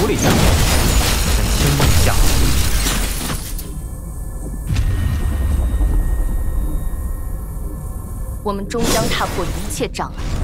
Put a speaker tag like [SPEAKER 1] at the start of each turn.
[SPEAKER 1] 处理掉，等青梦下来。
[SPEAKER 2] 我们终将踏破一切障碍。